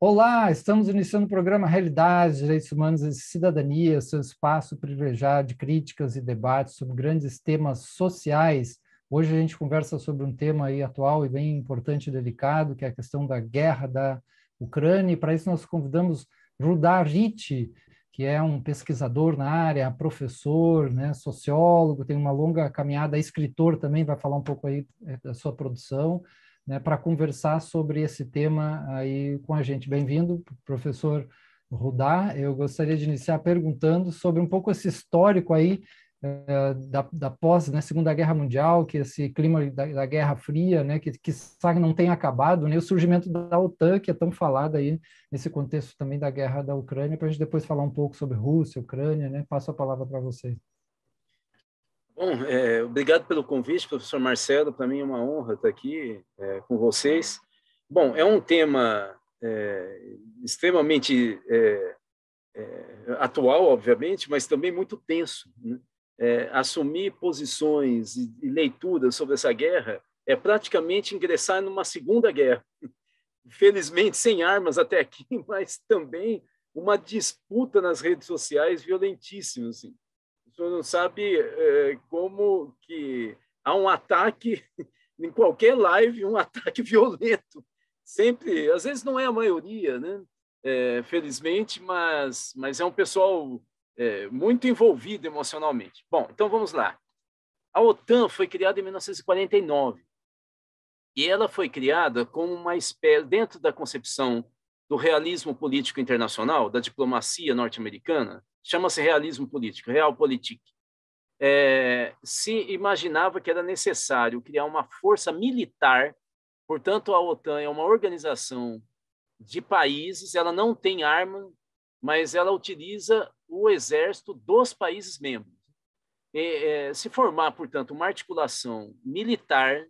Olá, estamos iniciando o programa Realidade, Direitos Humanos e Cidadania, seu espaço privilegiado de críticas e debates sobre grandes temas sociais. Hoje a gente conversa sobre um tema aí atual e bem importante e delicado, que é a questão da guerra da Ucrânia. E para isso nós convidamos Rudá Ricci, que é um pesquisador na área, professor, né, sociólogo, tem uma longa caminhada, escritor também, vai falar um pouco aí da sua produção, né, para conversar sobre esse tema aí com a gente. Bem-vindo, professor Rudá. Eu gostaria de iniciar perguntando sobre um pouco esse histórico aí da pós, né, Segunda Guerra Mundial, que esse clima da Guerra Fria, né, que sabe, não tem acabado, né, o surgimento da OTAN, que é tão falado aí nesse contexto também da guerra da Ucrânia, para a gente depois falar um pouco sobre Rússia, Ucrânia, né? Passo a palavra para você. Bom, obrigado pelo convite, professor Marcelo. Para mim é uma honra estar aqui com vocês. Bom, é um tema extremamente atual, obviamente, mas também muito tenso, né? Assumir posições e leituras sobre essa guerra é praticamente ingressar numa segunda guerra. Felizmente, sem armas até aqui, mas também uma disputa nas redes sociais violentíssima, assim. O senhor não sabe como que há um ataque em qualquer live, um ataque violento. Sempre, às vezes não é a maioria, né? Felizmente, mas é um pessoal muito envolvido emocionalmente. Bom, então vamos lá. A OTAN foi criada em 1949 e ela foi criada como uma espécie, dentro da concepção do realismo político internacional, da diplomacia norte-americana, chama-se realismo político, realpolitik. Se imaginava que era necessário criar uma força militar, portanto, a OTAN é uma organização de países, ela não tem arma, mas ela utiliza o exército dos países membros. Se formar, portanto, uma articulação militar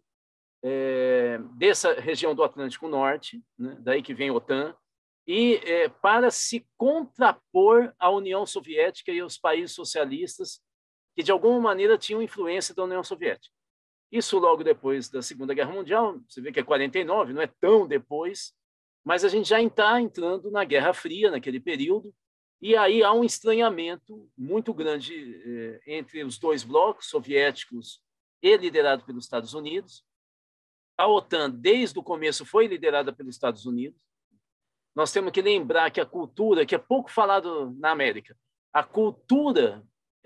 dessa região do Atlântico Norte, né, daí que vem a OTAN, e para se contrapor à União Soviética e aos países socialistas que, de alguma maneira, tinham influência da União Soviética. Isso logo depois da Segunda Guerra Mundial, você vê que é 49, não é tão depois, mas a gente já está entrando na Guerra Fria, naquele período, e aí há um estranhamento muito grande entre os dois blocos, soviéticos e liderado pelos Estados Unidos. A OTAN, desde o começo, foi liderada pelos Estados Unidos. Nós temos que lembrar que a cultura, que é pouco falado na América, a cultura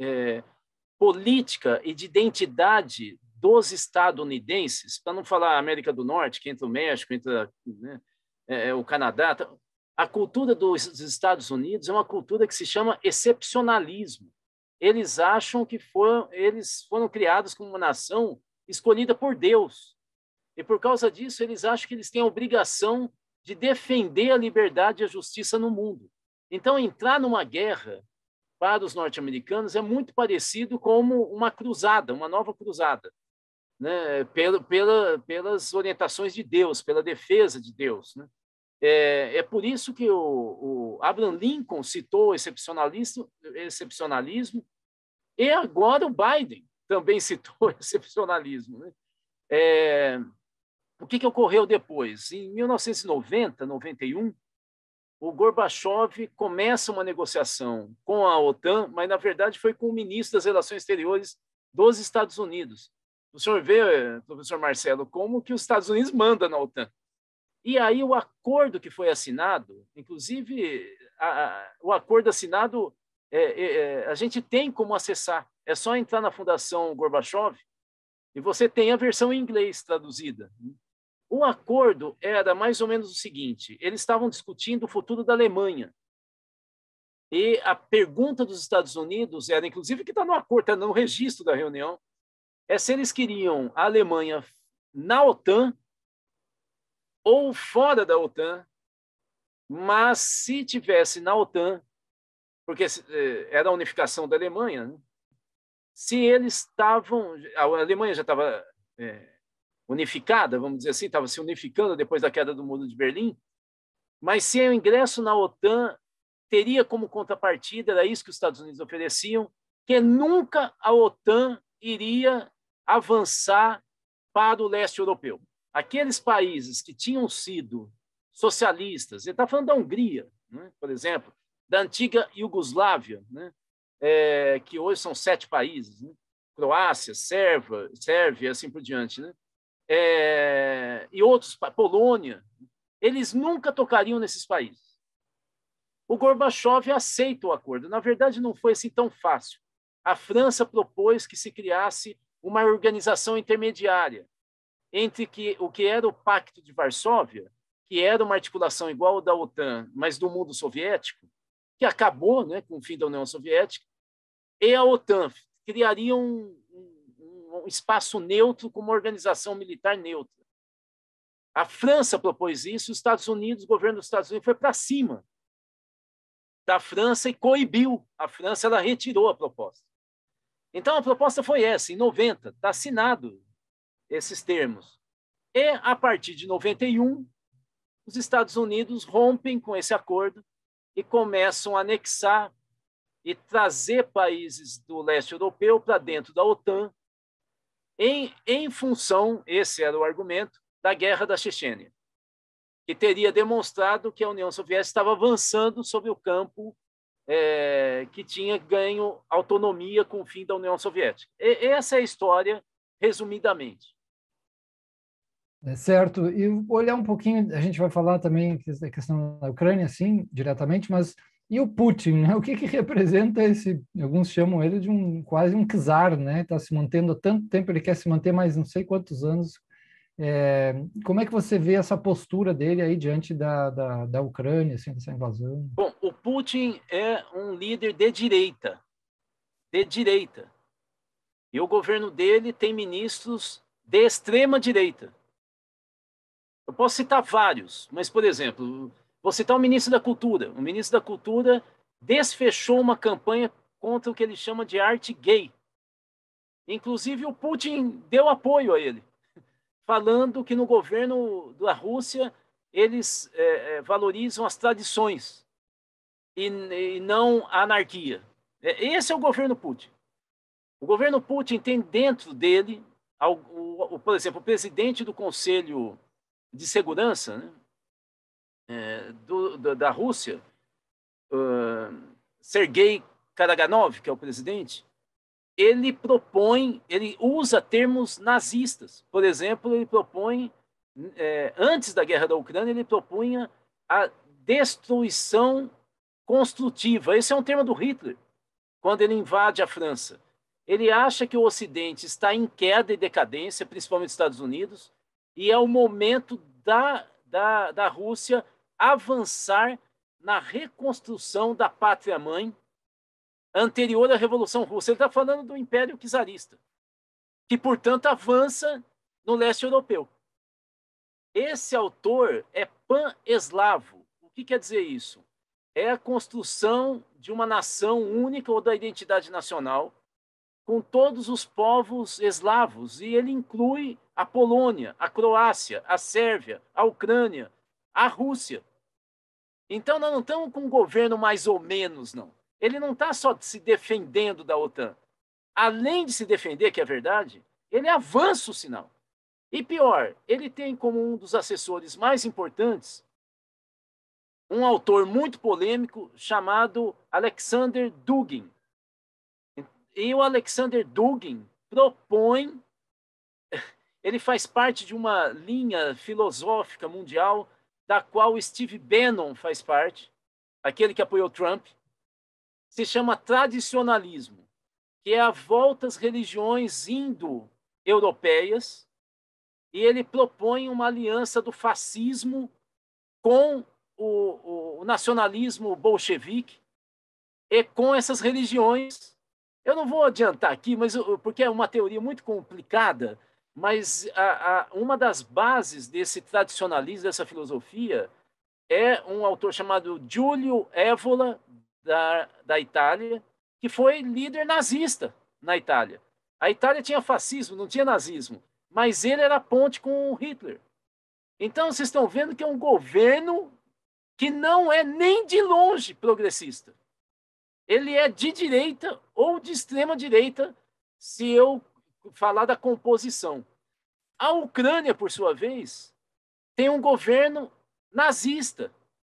política e de identidade dos estadunidenses, para não falar América do Norte, que entra o México, entra, né, o Canadá, a cultura dos Estados Unidos é uma cultura que se chama excepcionalismo. Eles acham que eles foram criados como uma nação escolhida por Deus. E por causa disso, eles acham que eles têm a obrigação de defender a liberdade e a justiça no mundo. Então, entrar numa guerra para os norte-americanos é muito parecido como uma cruzada, uma nova cruzada, né? Pelas orientações de Deus, pela defesa de Deus, né? Por isso que o Abraham Lincoln citou o excepcionalismo, e agora o Biden também citou o excepcionalismo, né? O que ocorreu depois? Em 1990, 91, o Gorbachev começa uma negociação com a OTAN, mas, na verdade, foi com o ministro das Relações Exteriores dos Estados Unidos. O senhor vê, professor Marcelo, como que os Estados Unidos mandam na OTAN. E aí o acordo que foi assinado, inclusive o acordo assinado, a gente tem como acessar. É só entrar na Fundação Gorbachev e você tem a versão em inglês traduzida. O acordo era mais ou menos o seguinte: eles estavam discutindo o futuro da Alemanha. E a pergunta dos Estados Unidos era, inclusive, que está no acordo, está no registro da reunião, é se eles queriam a Alemanha na OTAN ou fora da OTAN, mas se tivesse na OTAN, porque era a unificação da Alemanha, né? Se eles estavam... A Alemanha já estava... unificada, vamos dizer assim, estava se unificando depois da queda do Muro de Berlim, mas se o ingresso na OTAN teria como contrapartida, era isso que os Estados Unidos ofereciam, que nunca a OTAN iria avançar para o leste europeu. Aqueles países que tinham sido socialistas. Ele está falando da Hungria, né, por exemplo, da antiga Iugoslávia, né, que hoje são 7 países, né, Croácia, Sérvia, assim por diante, né, e outros, Polônia. Eles nunca tocariam nesses países. O Gorbachev aceita o acordo. Na verdade, não foi assim tão fácil. A França propôs que se criasse uma organização intermediária entre o que era o Pacto de Varsóvia, que era uma articulação igual ao da OTAN, mas do mundo soviético, que acabou, né, com o fim da União Soviética, e a OTAN criaria um espaço neutro como organização militar neutra. A França propôs isso, os Estados Unidos, o governo dos Estados Unidos foi para cima da França e coibiu. A França ela retirou a proposta. Então, a proposta foi essa, em 90, está assinado esses termos. E, a partir de 91, os Estados Unidos rompem com esse acordo e começam a anexar e trazer países do leste europeu para dentro da OTAN, em função, esse era o argumento, da guerra da Chechênia, que teria demonstrado que a União Soviética estava avançando sobre o campo que tinha ganho autonomia com o fim da União Soviética. Essa é a história, resumidamente. Certo. E olhar um pouquinho, a gente vai falar também da questão da Ucrânia, sim, diretamente, mas e o Putin, né? O que representa esse? Alguns chamam ele de quase um czar, né? Está se mantendo há tanto tempo, ele quer se manter mais não sei quantos anos. Como é que você vê essa postura dele aí diante da Ucrânia, assim, dessa invasão? Bom, o Putin é um líder de direita, e o governo dele tem ministros de extrema direita. Eu posso citar vários, mas, por exemplo, vou citar o ministro da Cultura. O ministro da Cultura desfechou uma campanha contra o que ele chama de arte gay. Inclusive, o Putin deu apoio a ele, falando que no governo da Rússia eles valorizam as tradições e não a anarquia. Esse é o governo Putin. O governo Putin tem dentro dele, por exemplo, o presidente do Conselho de Segurança, né, da Rússia, Sergei Karaganov, que é o presidente, ele usa termos nazistas. Por exemplo, ele propõe, antes da guerra da Ucrânia, ele propunha a destruição construtiva. Esse é um termo do Hitler, quando ele invade a França. Ele acha que o Ocidente está em queda e decadência, principalmente os Estados Unidos, e é o momento da Rússia avançar na reconstrução da pátria-mãe anterior à Revolução Russa. Ele está falando do Império Czarista, que, portanto, avança no leste europeu. Esse autor é pan-eslavo. O que quer dizer isso? É a construção de uma nação única ou da identidade nacional com todos os povos eslavos, e ele inclui a Polônia, a Croácia, a Sérvia, a Ucrânia, a Rússia. Então, nós não estamos com um governo mais ou menos, não. Ele não está só se defendendo da OTAN. Além de se defender, que é verdade, ele avança o sinal. E pior, ele tem como um dos assessores mais importantes um autor muito polêmico chamado Alexander Dugin. E o Alexander Dugin propõe, ele faz parte de uma linha filosófica mundial da qual Steve Bannon faz parte, aquele que apoiou Trump, se chama tradicionalismo, que é a volta às religiões indo-europeias, e ele propõe uma aliança do fascismo com o nacionalismo bolchevique e com essas religiões. Eu não vou adiantar aqui, porque é uma teoria muito complicada, mas uma das bases desse tradicionalismo, dessa filosofia, é um autor chamado Giulio Evola, da Itália, que foi líder nazista na Itália. A Itália tinha fascismo, não tinha nazismo, mas ele era a ponte com o Hitler. Então, vocês estão vendo que é um governo que não é nem de longe progressista. Ele é de direita ou de extrema direita, se eu falar da composição. A Ucrânia, por sua vez, tem um governo nazista.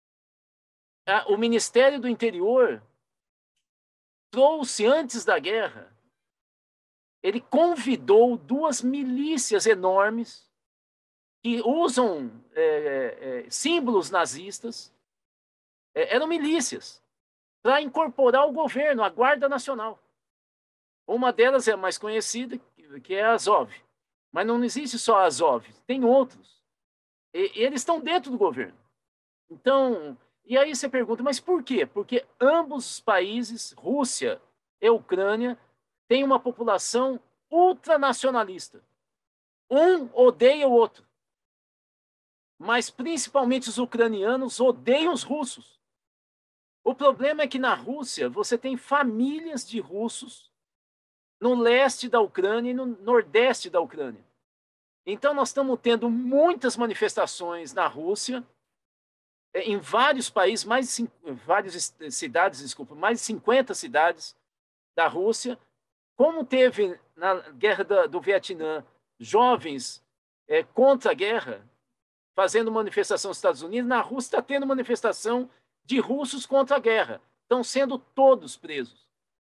O Ministério do Interior trouxe, antes da guerra, ele convidou 2 milícias enormes que usam símbolos nazistas, eram milícias, para incorporar o governo, a Guarda Nacional. Uma delas é a mais conhecida, que é a Azov. Mas não existe só a Azov, tem outros. E eles estão dentro do governo. Então, e aí você pergunta, mas por quê? Porque ambos os países, Rússia e Ucrânia, têm uma população ultranacionalista. Um odeia o outro. Mas principalmente os ucranianos odeiam os russos. O problema é que na Rússia você tem famílias de russos no leste da Ucrânia e no nordeste da Ucrânia. Então nós estamos tendo muitas manifestações na Rússia, em vários países, várias cidades, desculpa, mais de 50 cidades da Rússia, como teve na guerra do Vietnã, jovens contra a guerra, fazendo manifestação nos Estados Unidos, na Rússia está tendo manifestação de russos contra a guerra. Estão sendo todos presos.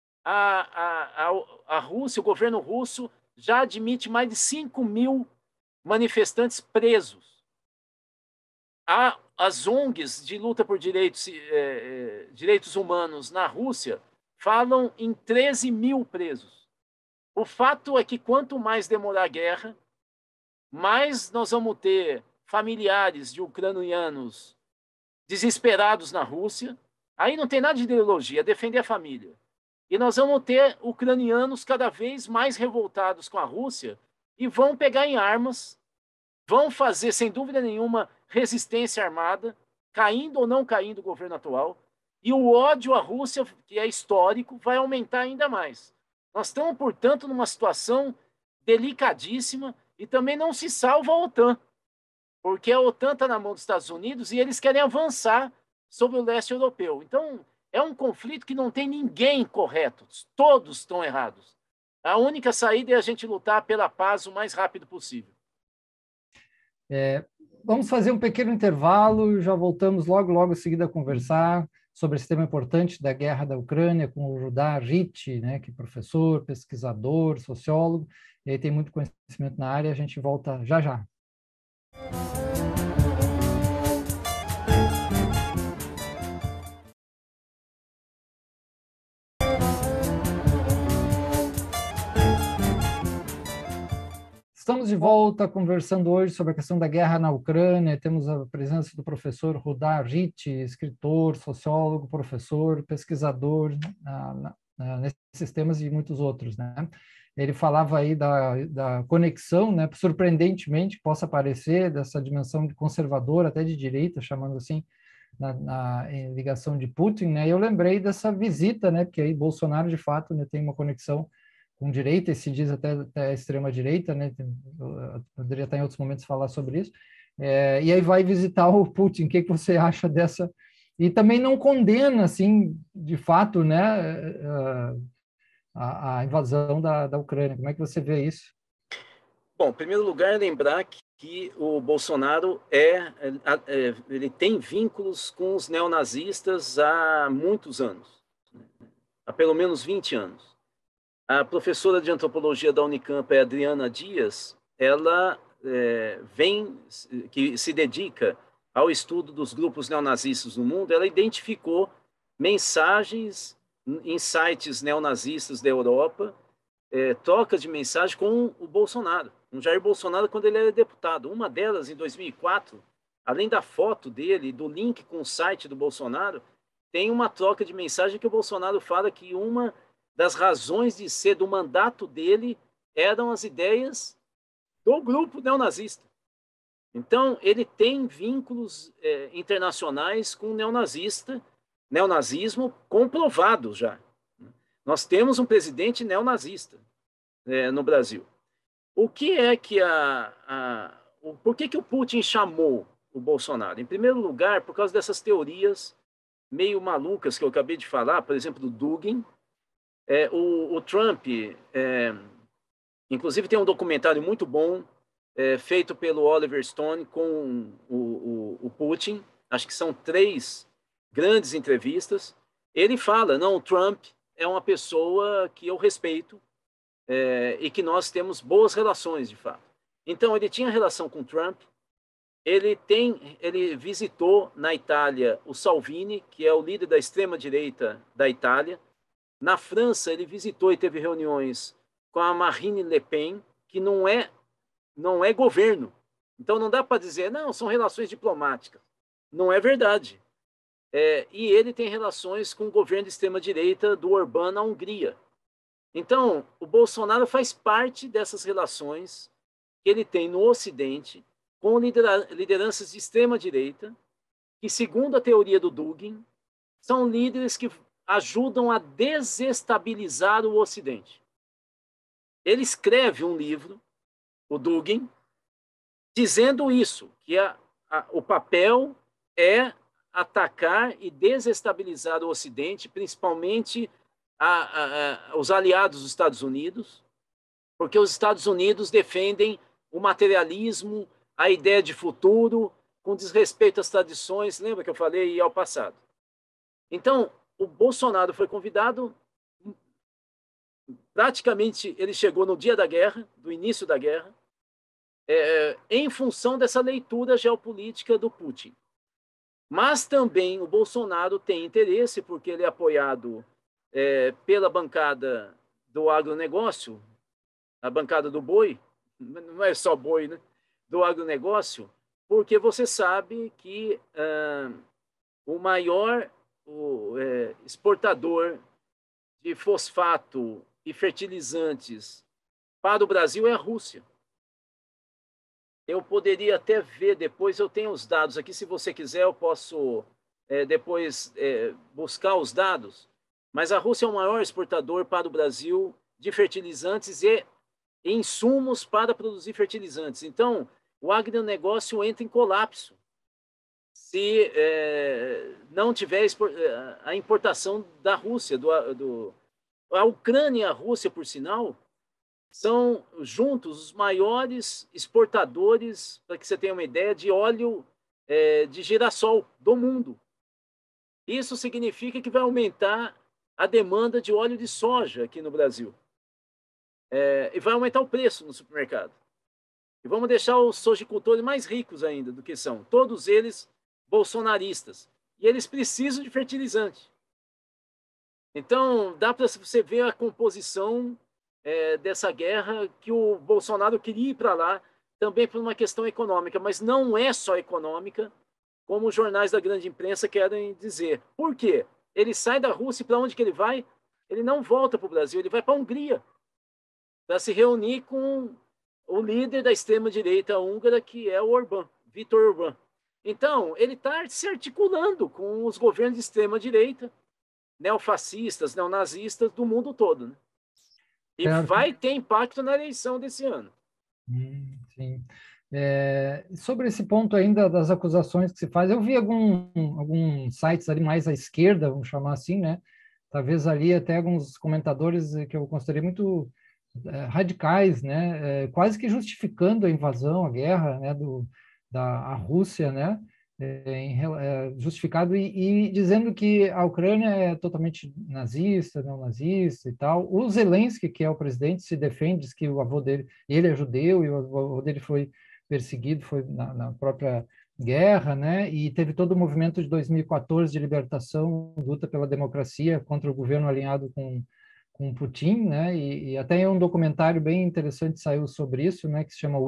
A Rússia, o governo russo, já admite mais de 5.000 manifestantes presos. As ONGs de luta por direitos humanos na Rússia falam em 13.000 presos. O fato é que quanto mais demorar a guerra, mais nós vamos ter familiares de ucranianos desesperados na Rússia. Aí não tem nada de ideologia, é defender a família. E nós vamos ter ucranianos cada vez mais revoltados com a Rússia e vão pegar em armas, vão fazer, sem dúvida nenhuma, resistência armada, caindo ou não caindo o governo atual, e o ódio à Rússia, que é histórico, vai aumentar ainda mais. Nós estamos, portanto, numa situação delicadíssima e também não se salva a OTAN, porque a OTAN está na mão dos Estados Unidos e eles querem avançar sobre o leste europeu. Então, é um conflito que não tem ninguém correto, todos estão errados. A única saída é a gente lutar pela paz o mais rápido possível. Vamos fazer um pequeno intervalo, já voltamos logo em seguida a conversar sobre esse tema importante da guerra da Ucrânia com o Rudar Ritchie, né, que é professor, pesquisador, sociólogo, e aí tem muito conhecimento na área, a gente volta já já. Estamos de volta conversando hoje sobre a questão da guerra na Ucrânia. Temos a presença do professor Rudar Ritchie, escritor, sociólogo, professor, pesquisador nesses temas e muitos outros, né? Ele falava aí da conexão, né, surpreendentemente, que possa parecer, dessa dimensão de conservador, até de direita, chamando assim, em ligação de Putin, né? Eu lembrei dessa visita, né, porque aí Bolsonaro, de fato, né, tem uma conexão com direita, e se diz até a extrema-direita, né? Poderia estar em outros momentos falar sobre isso, e aí vai visitar o Putin. O que você acha dessa? E também não condena, assim, de fato, né, a invasão da Ucrânia. Como é que você vê isso? Bom, em primeiro lugar, lembrar que o Bolsonaro ele tem vínculos com os neonazistas há muitos anos, há pelo menos 20 anos. A professora de antropologia da Unicamp, Adriana Dias, ela que se dedica ao estudo dos grupos neonazistas no mundo. Ela identificou mensagens em sites neonazistas da Europa, trocas de mensagem com o Bolsonaro, com Jair Bolsonaro, quando ele era deputado. Uma delas, em 2004, além da foto dele, do link com o site do Bolsonaro, tem uma troca de mensagem que o Bolsonaro fala que uma das razões de ser do mandato dele eram as ideias do grupo neonazista. Então, ele tem vínculos internacionais com o neonazismo comprovado já. Nós temos um presidente neonazista no Brasil. O que é que por que o Putin chamou o Bolsonaro? Em primeiro lugar, por causa dessas teorias meio malucas que eu acabei de falar, por exemplo, do Dugin. O Trump, inclusive tem um documentário muito bom feito pelo Oliver Stone com o o Putin, acho que são 3 grandes entrevistas. Ele fala, não, o Trump é uma pessoa que eu respeito e que nós temos boas relações, de fato. Então, ele tinha relação com o Trump. Ele visitou na Itália o Salvini, que é o líder da extrema-direita da Itália. Na França, ele visitou e teve reuniões com a Marine Le Pen, que não é governo. Então, não dá para dizer, não, são relações diplomáticas. Não é verdade. E ele tem relações com o governo de extrema-direita do Orbán na Hungria. Então, o Bolsonaro faz parte dessas relações que ele tem no Ocidente com lideranças de extrema-direita, que, segundo a teoria do Dugin, são líderes que ajudam a desestabilizar o Ocidente. Ele escreve um livro, o Dugin, dizendo isso, que o papel é atacar e desestabilizar o Ocidente, principalmente os aliados dos Estados Unidos, porque os Estados Unidos defendem o materialismo, a ideia de futuro, com desrespeito às tradições, lembra que eu falei, e ao passado. Então, o Bolsonaro foi convidado, praticamente ele chegou no dia da guerra, do início da guerra, em função dessa leitura geopolítica do Putin. Mas também o Bolsonaro tem interesse, porque ele é apoiado pela bancada do agronegócio, a bancada do boi, não é só boi, né? Do agronegócio, porque você sabe que o maior exportador de fosfato e fertilizantes para o Brasil é a Rússia. Eu poderia até ver depois, eu tenho os dados aqui, se você quiser eu posso depois buscar os dados, mas a Rússia é o maior exportador para o Brasil de fertilizantes e insumos para produzir fertilizantes. Então, o agronegócio entra em colapso se não tiver a importação da Rússia. A Ucrânia e a Rússia, por sinal, são juntos os maiores exportadores, para que você tenha uma ideia, de óleo de girassol do mundo. Isso significa que vai aumentar a demanda de óleo de soja aqui no Brasil. E vai aumentar o preço no supermercado. E vamos deixar os sojicultores mais ricos ainda do que são. Todos eles bolsonaristas. E eles precisam de fertilizante. Então, dá para você ver a composição dessa guerra, que o Bolsonaro queria ir para lá, também por uma questão econômica, mas não é só econômica, como os jornais da grande imprensa querem dizer. Por quê? Ele sai da Rússia e para onde que ele vai? Ele não volta para o Brasil, ele vai para a Hungria, para se reunir com o líder da extrema-direita húngara, que é o Orbán, Viktor Orbán. Então, ele está se articulando com os governos de extrema-direita, neofascistas, neonazistas do mundo todo, né? E vai ter impacto na eleição desse ano. Sim. Sobre esse ponto ainda das acusações que se faz, eu vi alguns sites ali mais à esquerda, vamos chamar assim, né? Talvez ali até alguns comentadores que eu considerei muito radicais, né? Quase que justificando a invasão, a guerra, né? Da Rússia, né? Justificado e dizendo que a Ucrânia é totalmente nazista, neonazista e tal. O Zelensky, que é o presidente, se defende, diz que o avô dele, ele é judeu e o avô dele foi perseguido, foi na própria guerra, né? E teve todo o movimento de 2014 de libertação, luta pela democracia contra o governo alinhado com Putin, né? E até um documentário bem interessante saiu sobre isso, né? Que se chama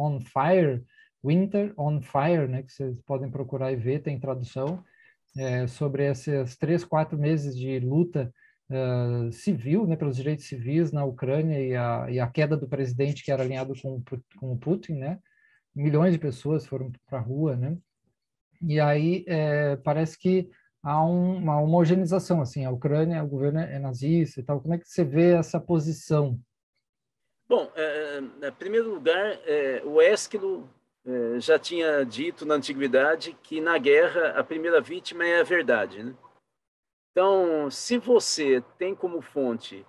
Winter on Fire, né, que vocês podem procurar e ver, tem tradução, sobre esses 3, 4 meses de luta civil, né, pelos direitos civis na Ucrânia e a queda do presidente que era alinhado com o Putin, né? Milhões de pessoas foram para a rua, né? E aí parece que há uma homogeneização, assim, a Ucrânia, o governo é nazista e tal. Como é que você vê essa posição? Bom, em primeiro lugar, o Ésquilo já tinha dito na antiguidade que na guerra a primeira vítima é a verdade, né? Então, se você tem como fonte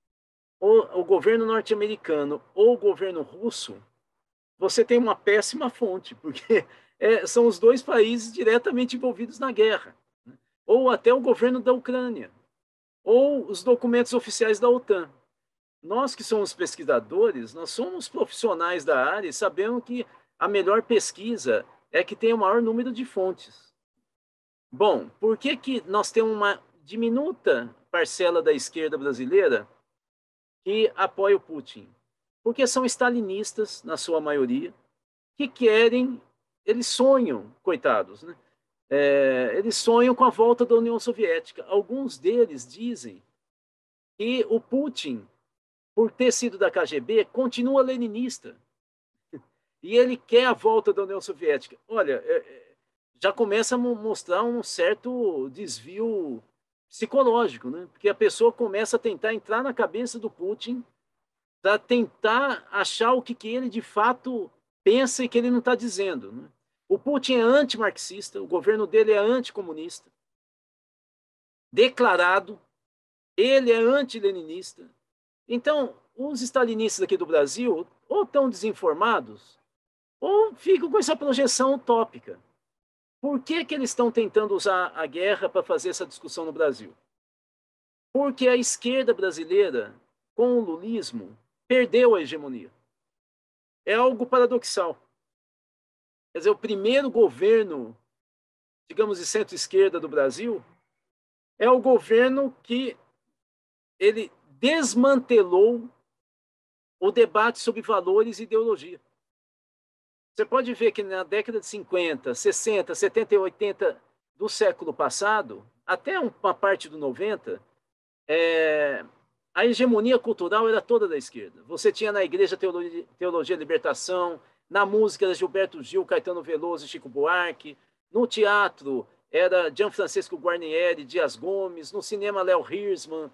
o governo norte-americano ou o governo russo, você tem uma péssima fonte, porque são os dois países diretamente envolvidos na guerra, né? Ou até o governo da Ucrânia, ou os documentos oficiais da OTAN. Nós que somos pesquisadores, nós somos profissionais da área e sabemos que a melhor pesquisa é que tem o maior número de fontes. Bom, por que que nós temos uma diminuta parcela da esquerda brasileira que apoia o Putin? Porque são stalinistas, na sua maioria, que querem, eles sonham, coitados, né? Eles sonham com a volta da União Soviética. Alguns deles dizem que o Putin, por ter sido da KGB, continua leninista. E ele quer a volta da União Soviética. Olha, já começa a mostrar um certo desvio psicológico, né? Porque a pessoa começa a tentar entrar na cabeça do Putin para tentar achar o que ele de fato pensa e que ele não está dizendo, né? O Putin é antimarxista, o governo dele é anticomunista, declarado, ele é antileninista. Então, os stalinistas aqui do Brasil ou estão desinformados ou ficam com essa projeção utópica. Por que que eles estão tentando usar a guerra para fazer essa discussão no Brasil? Porque a esquerda brasileira, com o lulismo, perdeu a hegemonia. É algo paradoxal. Quer dizer, o primeiro governo, digamos, de centro-esquerda do Brasil, é o governo que ele desmantelou o debate sobre valores e ideologia. Você pode ver que na década de 50, 60, 70 e 80 do século passado, até uma parte do 90, a hegemonia cultural era toda da esquerda. Você tinha na igreja Teologia e Libertação, na música era Gilberto Gil, Caetano Veloso e Chico Buarque, no teatro era Gianfrancesco Guarnieri, Dias Gomes, no cinema Léo Hirschman,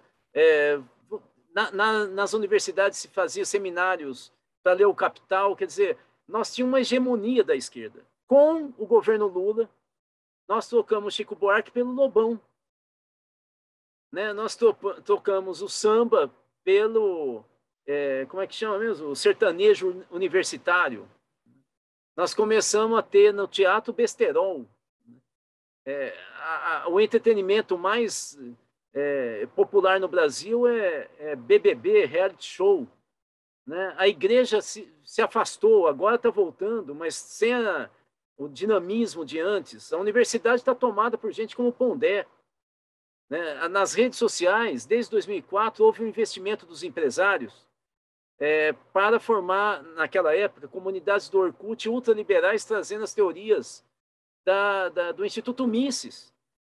nas universidades se fazia seminários para ler o Capital, quer dizer, nós tínhamos uma hegemonia da esquerda. Com o governo Lula, nós trocamos Chico Buarque pelo Lobão, né? Nós tocamos o samba pelo, como é que chama mesmo? O sertanejo universitário. Nós começamos a ter no teatro besterol. O entretenimento mais popular no Brasil é BBB, reality show, né? A igreja se afastou, agora está voltando, mas sem o dinamismo de antes. A universidade está tomada por gente como Pondé, né? Nas redes sociais, desde 2004, houve um investimento dos empresários para formar, naquela época, comunidades do Orkut ultraliberais, trazendo as teorias do Instituto Mises,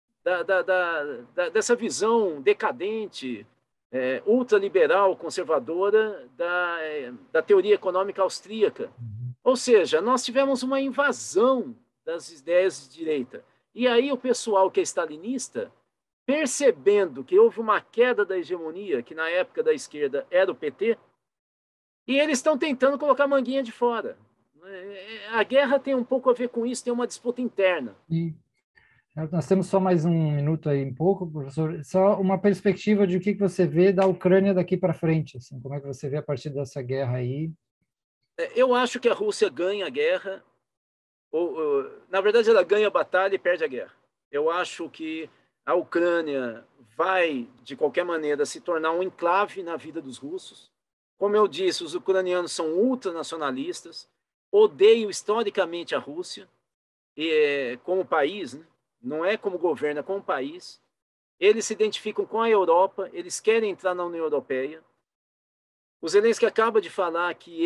dessa visão decadente, ultraliberal, conservadora da teoria econômica austríaca. Ou seja, nós tivemos uma invasão das ideias de direita. E aí o pessoal que é stalinista, percebendo que houve uma queda da hegemonia, que na época da esquerda era o PT, e eles estão tentando colocar a manguinha de fora. A guerra tem um pouco a ver com isso, tem uma disputa interna. E nós temos só mais um minuto aí, um pouco, professor. Só uma perspectiva de o que você vê da Ucrânia daqui para frente, assim, como é que você vê a partir dessa guerra aí? Eu acho que a Rússia ganha a guerra, na verdade ela ganha a batalha e perde a guerra. Eu acho que a Ucrânia vai, de qualquer maneira, se tornar um enclave na vida dos russos. Como eu disse, os ucranianos são ultranacionalistas, odeiam historicamente a Rússia como país, né? Não é como governo, é como país. Eles se identificam com a Europa, eles querem entrar na União Europeia. O Zelensky acaba de falar que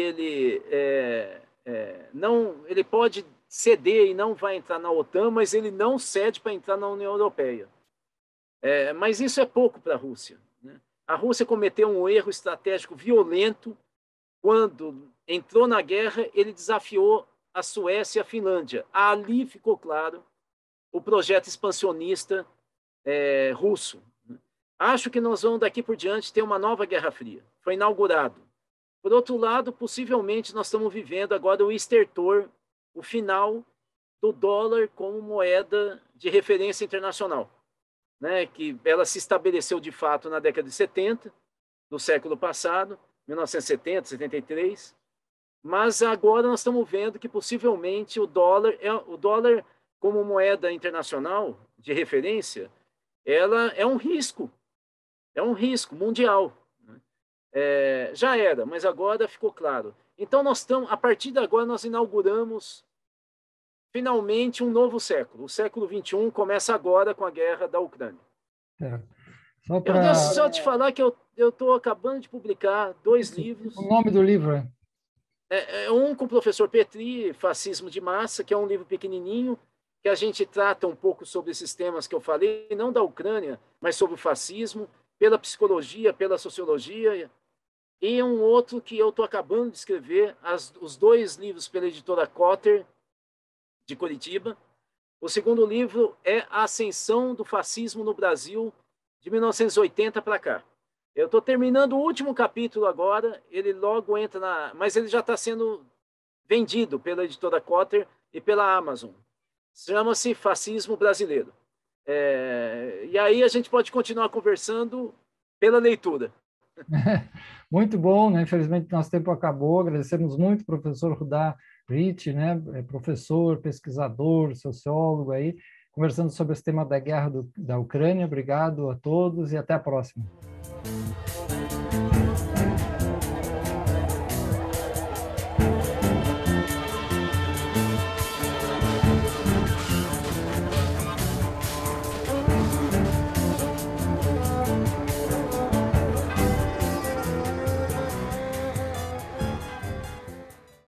ele pode ceder e não vai entrar na OTAN, mas ele não cede para entrar na União Europeia. Mas isso é pouco para a Rússia, né? A Rússia cometeu um erro estratégico violento quando entrou na guerra, ele desafiou a Suécia e a Finlândia. Ali ficou claro o projeto expansionista russo. Acho que nós vamos, daqui por diante, ter uma nova Guerra Fria. Foi inaugurado. Por outro lado, possivelmente, nós estamos vivendo agora o estertor, o final do dólar como moeda de referência internacional, né? Que ela se estabeleceu, de fato, na década de 70 do século passado, 1970, 73, Mas agora nós estamos vendo que possivelmente o dólar como moeda internacional de referência, ela é um risco mundial. Já era, mas agora ficou claro. Então a partir de agora nós inauguramos finalmente um novo século. O século XXI começa agora com a guerra da Ucrânia. Só Eu devo para só te falar que eu estou acabando de publicar 2 livros. o nome do livro Um com o professor Petri, Fascismo de Massa, que é um livro pequenininho, que a gente trata um pouco sobre esses temas que eu falei, não da Ucrânia, mas sobre o fascismo, pela psicologia, pela sociologia. E um outro que eu estou acabando de escrever, os 2 livros pela editora Cotter, de Curitiba. O segundo livro é A Ascensão do Fascismo no Brasil, de 1980 para cá. Eu estou terminando o último capítulo agora, ele logo entra mas ele já está sendo vendido pela editora Cotter e pela Amazon. Chama-se Fascismo Brasileiro. E aí a gente pode continuar conversando pela leitura. Muito bom, né? Infelizmente, nosso tempo acabou. Agradecemos muito o professor Rudá Rich, né? Professor, pesquisador, sociólogo aí, conversando sobre esse tema da guerra da Ucrânia. Obrigado a todos e até a próxima.